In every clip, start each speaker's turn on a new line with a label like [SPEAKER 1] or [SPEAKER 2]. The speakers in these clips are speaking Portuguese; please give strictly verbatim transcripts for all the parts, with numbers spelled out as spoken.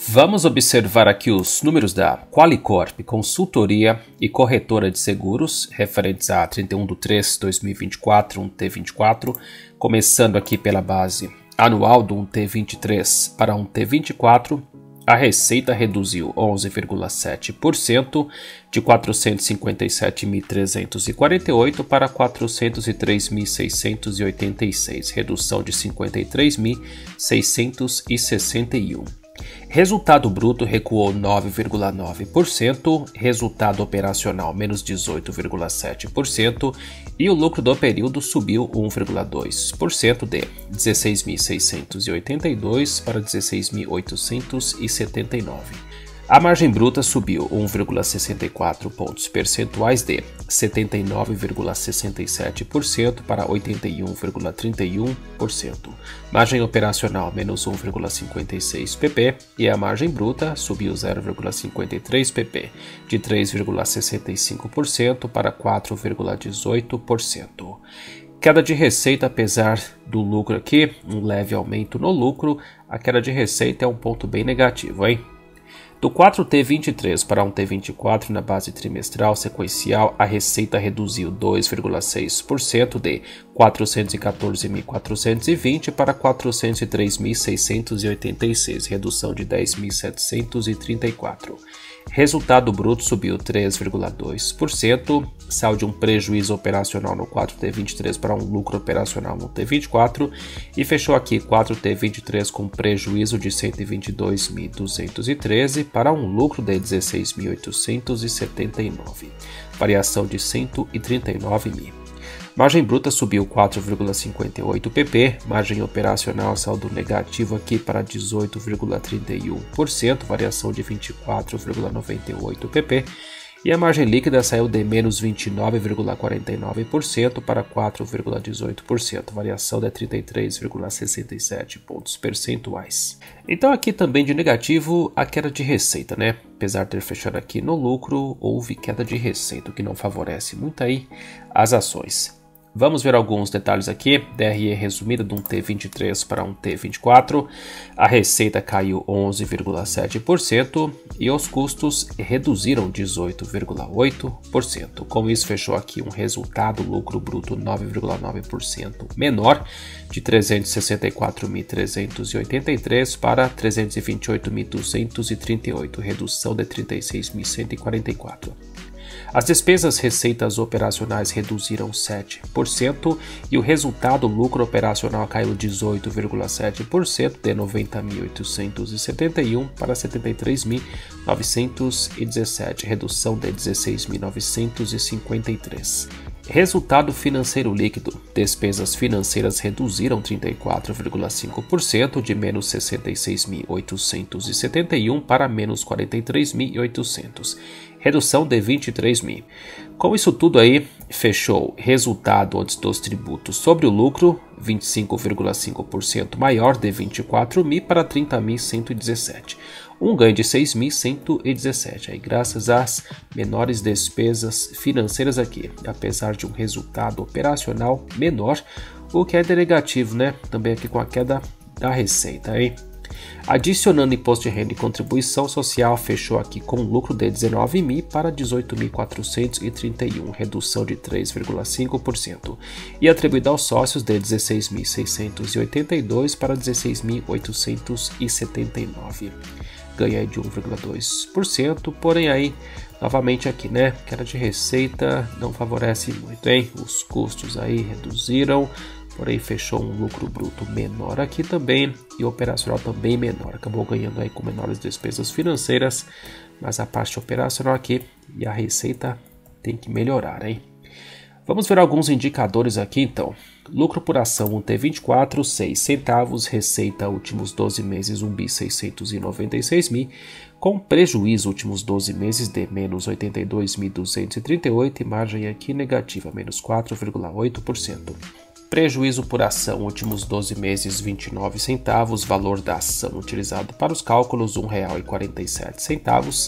[SPEAKER 1] Vamos observar aqui os números da Qualicorp, consultoria e corretora de seguros, referentes a trinta e um de três de dois mil e vinte e quatro, um T vinte e quatro, começando aqui pela base anual do um T vinte e três para um T vinte e quatro, a receita reduziu onze vírgula sete por cento de quatrocentos e cinquenta e sete mil trezentos e quarenta e oito para quatrocentos e três mil seiscentos e oitenta e seis, redução de cinquenta e três mil seiscentos e sessenta e um. Resultado bruto recuou nove vírgula nove por cento, resultado operacional menos dezoito vírgula sete por cento e o lucro do período subiu um vírgula dois por cento de dezesseis mil seiscentos e oitenta e dois para dezesseis mil oitocentos e setenta e nove. A margem bruta subiu um vírgula sessenta e quatro pontos percentuais de setenta e nove vírgula sessenta e sete por cento para oitenta e um vírgula trinta e um por cento. Margem operacional menos um vírgula cinquenta e seis pp e a margem bruta subiu zero vírgula cinquenta e três pp, de três vírgula sessenta e cinco por cento para quatro vírgula dezoito por cento. Queda de receita, apesar do lucro aqui, um leve aumento no lucro, a queda de receita é um ponto bem negativo, hein? Do quatro T vinte e três para um T vinte e quatro na base trimestral sequencial, a receita reduziu dois vírgula seis por cento de quatrocentos e quatorze mil quatrocentos e vinte para quatrocentos e três mil seiscentos e oitenta e seis, redução de dez mil setecentos e trinta e quatro. Resultado bruto subiu três vírgula dois por cento, saiu de um prejuízo operacional no quatro T vinte e três para um lucro operacional no T vinte e quatro e fechou aqui quatro T vinte e três com prejuízo de cento e vinte e dois mil duzentos e treze para um lucro de dezesseis mil oitocentos e setenta e nove, variação de cento e trinta e nove mil. Margem bruta subiu quatro vírgula cinquenta e oito pp, margem operacional saldo negativo aqui para dezoito vírgula trinta e um por cento, variação de vinte e quatro vírgula noventa e oito pp, e a margem líquida saiu de menos vinte e nove vírgula quarenta e nove por cento para quatro vírgula dezoito por cento, variação de trinta e três vírgula sessenta e sete pontos percentuais. Então aqui também de negativo a queda de receita, né? Apesar de ter fechado aqui no lucro, houve queda de receita, o que não favorece muito aí as ações. Vamos ver alguns detalhes aqui. D R E resumida de um T vinte e três para um T vinte e quatro. A receita caiu onze vírgula sete por cento e os custos reduziram dezoito vírgula oito por cento. Com isso, fechou aqui um resultado lucro bruto nove vírgula nove por cento menor, de trezentos e sessenta e quatro mil trezentos e oitenta e três para trezentos e vinte e oito mil duzentos e trinta e oito, redução de trinta e seis mil cento e quarenta e quatro. As despesas receitas operacionais reduziram sete por cento e o resultado lucro operacional caiu dezoito vírgula sete por cento de noventa mil oitocentos e setenta e um para setenta e três mil novecentos e dezessete, redução de dezesseis mil novecentos e cinquenta e três. Resultado financeiro líquido. Despesas financeiras reduziram trinta e quatro vírgula cinco por cento de menos sessenta e seis mil oitocentos e setenta e um para menos quarenta e três mil e oitocentos. Redução de vinte e três mil. Com isso tudo aí, fechou resultado antes dos tributos sobre o lucro, vinte e cinco vírgula cinco por cento maior de vinte e quatro mil para trinta mil cento e dezessete. Um ganho de seis mil cento e dezessete, aí graças às menores despesas financeiras aqui, apesar de um resultado operacional menor, o que é de negativo, né? Também aqui com a queda da receita, hein? Adicionando imposto de renda e contribuição social, fechou aqui com um lucro de dezenove mil para dezoito mil quatrocentos e trinta e um, redução de três vírgula cinco por cento, e atribuído aos sócios de dezesseis mil seiscentos e oitenta e dois para dezesseis mil oitocentos e setenta e nove. Ganha de um vírgula dois por cento, porém aí, novamente aqui, né, queda de receita não favorece muito, hein? Os custos aí reduziram, porém fechou um lucro bruto menor aqui também e operacional também menor, acabou ganhando aí com menores despesas financeiras, mas a parte operacional aqui e a receita tem que melhorar, hein? Vamos ver alguns indicadores aqui então. Lucro por ação um T vinte e quatro, seis centavos, receita últimos doze meses um bilhão seiscentos e noventa e seis mil, com prejuízo últimos doze meses de menos oitenta e dois mil duzentos e trinta e oito e margem aqui negativa, menos quatro vírgula oito por cento. Prejuízo por ação últimos doze meses vinte e nove centavos, valor da ação utilizado para os cálculos um real e quarenta e sete centavos,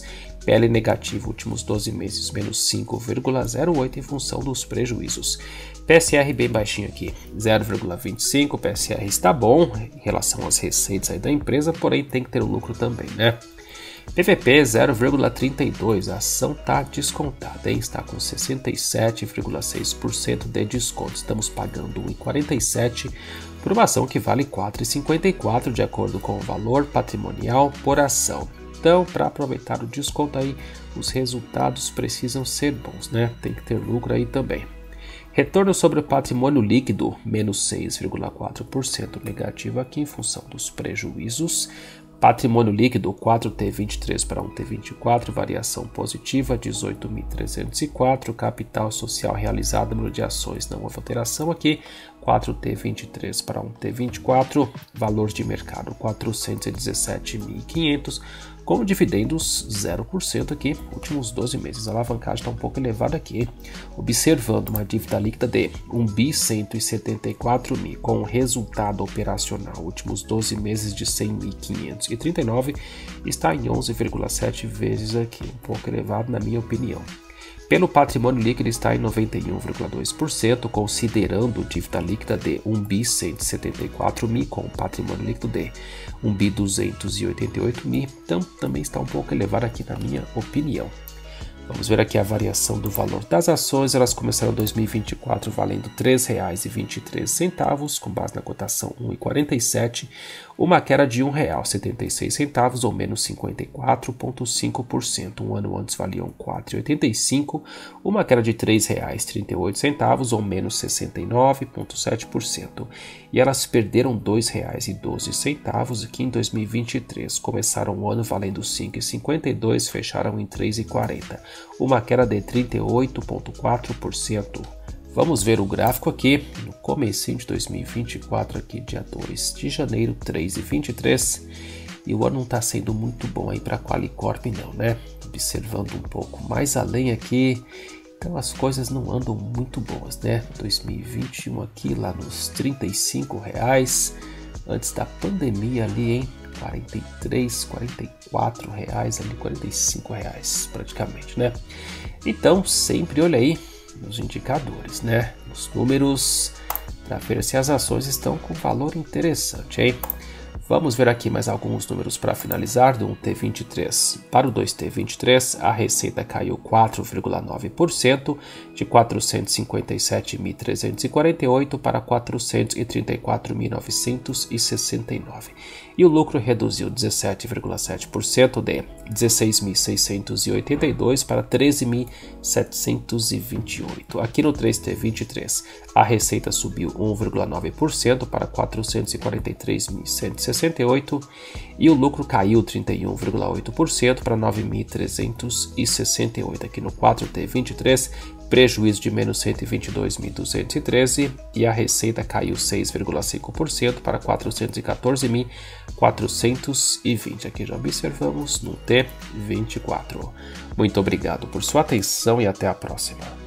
[SPEAKER 1] P L negativo últimos doze meses, menos cinco vírgula zero oito em função dos prejuízos. P S R bem baixinho aqui, zero vírgula vinte e cinco, P S R está bom em relação às receitas aí da empresa, porém tem que ter o lucro também, né? P V P zero vírgula trinta e dois, a ação está descontada, hein? Está com sessenta e sete vírgula seis por cento de desconto, estamos pagando um real e quarenta e sete centavos por uma ação que vale quatro reais e cinquenta e quatro centavos de acordo com o valor patrimonial por ação. Então, para aproveitar o desconto aí, os resultados precisam ser bons, né? Tem que ter lucro aí também. Retorno sobre o patrimônio líquido, menos seis vírgula quatro por cento negativo aqui em função dos prejuízos. Patrimônio líquido, quatro T vinte e três para um T vinte e quatro, variação positiva, dezoito mil trezentos e quatro, capital social realizado, número de ações, não houve alteração aqui, quatro T vinte e três para um T vinte e quatro, valor de mercado quatrocentos e dezessete mil e quinhentos, com dividendos zero por cento aqui, últimos doze meses, a alavancagem está um pouco elevada aqui, observando uma dívida líquida de um bilhão cento e setenta e quatro mil, com um resultado operacional, últimos doze meses de cem mil quinhentos e trinta e nove, está em onze vírgula sete vezes aqui, um pouco elevado na minha opinião. Pelo patrimônio líquido está em noventa e um vírgula dois por cento, considerando dívida líquida de um bilhão cento e setenta e quatro mil, com patrimônio líquido de um bilhão duzentos e oitenta e oito mil, então também está um pouco elevado aqui na minha opinião. Vamos ver aqui a variação do valor das ações, elas começaram em dois mil e vinte e quatro valendo três reais e vinte e três centavos, com base na cotação um real e quarenta e sete centavos, uma queda de um real e setenta e seis centavos, ou menos cinquenta e quatro vírgula cinco por cento. Um ano antes valiam quatro reais e oitenta e cinco centavos, uma queda de três reais e trinta e oito centavos, ou menos sessenta e nove vírgula sete por cento. E elas perderam dois reais e doze centavos aqui em dois mil e vinte e três. Começaram o ano valendo cinco reais e cinquenta e dois centavos, fecharam em três reais e quarenta centavos, uma queda de trinta e oito vírgula quatro por cento. Vamos ver o gráfico aqui, no comecinho de dois mil e vinte e quatro, aqui dia dois de janeiro, três e vinte e três, e o ano não está sendo muito bom aí para a Qualicorp não, né? Observando um pouco mais além aqui, então as coisas não andam muito boas, né? dois mil e vinte e um aqui lá nos trinta e cinco reais, antes da pandemia ali, hein? quarenta e três, quarenta e quatro reais ali, quarenta e cinco reais praticamente, né? Então sempre olha aí nos indicadores, né? Nos números, para ver se as ações estão com valor interessante, hein? Vamos ver aqui mais alguns números para finalizar do um T vinte e três. Para o dois T vinte e três, a receita caiu quatro vírgula nove por cento, de quatrocentos e cinquenta e sete mil trezentos e quarenta e oito para quatrocentos e trinta e quatro mil novecentos e sessenta e nove. E o lucro reduziu dezessete vírgula sete por cento, de dezesseis mil seiscentos e oitenta e dois para treze mil setecentos e vinte e oito. Aqui no três T vinte e três, a receita subiu um vírgula nove por cento para quatrocentos e quarenta e três mil cento e sessenta e oito e o lucro caiu trinta e um vírgula oito por cento para nove mil trezentos e sessenta e oito. Aqui no quatro T vinte e três, prejuízo de menos cento e vinte e dois mil duzentos e treze e a receita caiu seis vírgula cinco por cento para quatrocentos e quatorze mil quatrocentos e vinte. Aqui já observamos no T vinte e quatro. Muito obrigado por sua atenção e até a próxima.